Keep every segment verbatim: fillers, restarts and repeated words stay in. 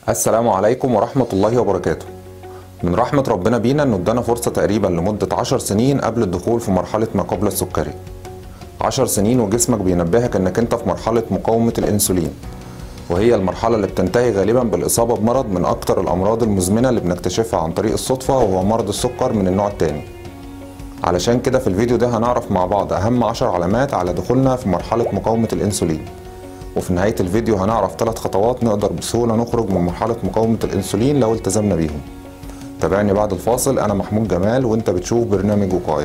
السلام عليكم ورحمة الله وبركاته. من رحمة ربنا بينا انه ادانا فرصة تقريبا لمدة عشر سنين قبل الدخول في مرحلة ما قبل السكري. عشر سنين وجسمك بينبهك انك انت في مرحلة مقاومة الانسولين، وهي المرحلة اللي بتنتهي غالبا بالإصابة بمرض من أكتر الأمراض المزمنة اللي بنكتشفها عن طريق الصدفة، وهو مرض السكر من النوع التاني. علشان كده في الفيديو ده هنعرف مع بعض أهم عشر علامات على دخولنا في مرحلة مقاومة الانسولين، وفي نهاية الفيديو هنعرف ثلاث خطوات نقدر بسهولة نخرج من مرحلة مقاومة الانسولين لو التزمنا بيهم. تابعني بعد الفاصل. أنا محمود جمال وأنت بتشوف برنامج وقاية.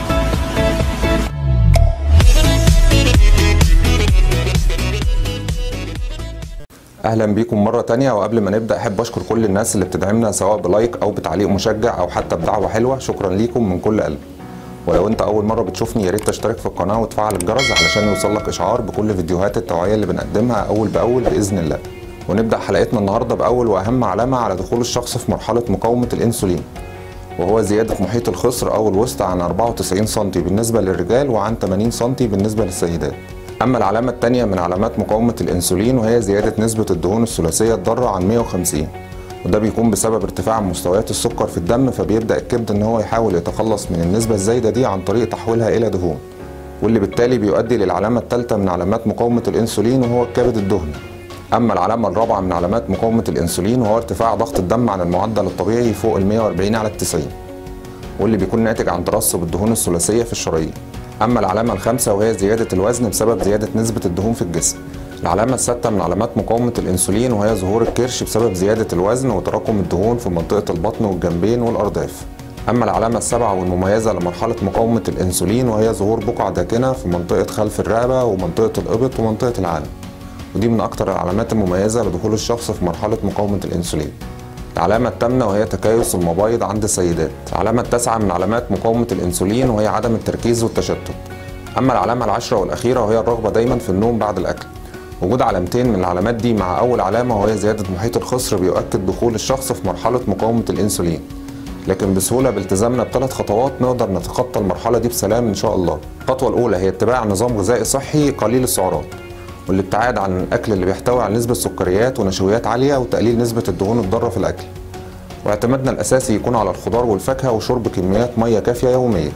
أهلا بيكم مرة تانية، وقبل ما نبدأ أحب أشكر كل الناس اللي بتدعمنا سواء بلايك أو بتعليق مشجع أو حتى بدعوة حلوة. شكرا ليكم من كل قلب. ولو انت اول مره بتشوفني يا ريت تشترك في القناه وتفعل الجرس علشان يوصلك اشعار بكل فيديوهات التوعيه اللي بنقدمها اول باول باذن الله. ونبدا حلقتنا النهارده باول واهم علامه على دخول الشخص في مرحله مقاومه الانسولين، وهو زياده محيط الخصر او الوسط عن أربعة وتسعين سنتي بالنسبه للرجال وعن ثمانين سنتي بالنسبه للسيدات. اما العلامه الثانيه من علامات مقاومه الانسولين وهي زياده نسبه الدهون الثلاثيه الضاره عن مئة وخمسين، وده بيكون بسبب ارتفاع مستويات السكر في الدم، فبيبدأ الكبد ان هو يحاول يتخلص من النسبة الزايدة دي عن طريق تحويلها الى دهون، واللي بالتالي بيؤدي للعلامة الثالثة من علامات مقاومة الانسولين وهو الكبد الدهني. اما العلامة الرابعة من علامات مقاومة الانسولين وهو ارتفاع ضغط الدم عن المعدل الطبيعي فوق ال مئة وأربعين على التسعين، واللي بيكون ناتج عن ترسب الدهون الثلاثية في الشرايين. اما العلامة الخامسة وهي زيادة الوزن بسبب زيادة نسبة الدهون في الجسم. العلامة السادسة من علامات مقاومة الانسولين وهي ظهور الكرش بسبب زيادة الوزن وتراكم الدهون في منطقة البطن والجنبين والأرداف. أما العلامة السابعة والمميزة لمرحلة مقاومة الانسولين وهي ظهور بقع داكنة في منطقة خلف الرقبة ومنطقة الإبط ومنطقة العالم، ودي من أكتر العلامات المميزة لدخول الشخص في مرحلة مقاومة الانسولين. العلامة الثامنة وهي تكيس المبايض عند السيدات. العلامة التاسعة من علامات مقاومة الانسولين وهي عدم التركيز والتشتت. أما العلامة العاشرة والأخيرة وهي الرغبة دايما في النوم بعد الأكل. وجود علامتين من العلامات دي مع أول علامة وهي زيادة محيط الخصر بيؤكد دخول الشخص في مرحلة مقاومة الانسولين، لكن بسهولة بالتزامنا بثلاث خطوات نقدر نتخطى المرحلة دي بسلام إن شاء الله. الخطوة الأولى هي اتباع نظام غذائي صحي قليل السعرات، والابتعاد عن الأكل اللي بيحتوي على نسبة سكريات ونشويات عالية وتقليل نسبة الدهون الضارة في الأكل، واعتمادنا الأساسي يكون على الخضار والفاكهة وشرب كميات مية كافية يوميا.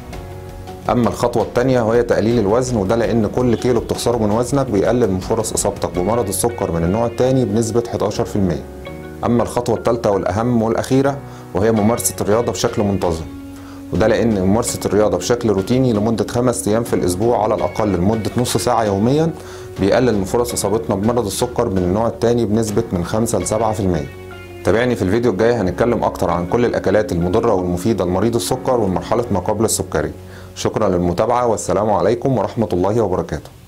أما الخطوة الثانية وهي تقليل الوزن، وده لأن كل كيلو بتخسره من وزنك بيقلل من فرص إصابتك بمرض السكر من النوع الثاني بنسبة حداشر في المئة. أما الخطوة الثالثة والأهم والأخيرة وهي ممارسة الرياضة بشكل منتظم، وده لأن ممارسة الرياضة بشكل روتيني لمدة خمس أيام في الأسبوع على الأقل لمدة نص ساعة يوميا بيقلل من فرص إصابتنا بمرض السكر من النوع الثاني بنسبة من خمسة لسبعة في المئة. تابعني في الفيديو الجاي هنتكلم أكتر عن كل الأكلات المضرة والمفيدة لمريض السكر ومرحلة ما قبل السكري. شكرا للمتابعة والسلام عليكم ورحمة الله وبركاته.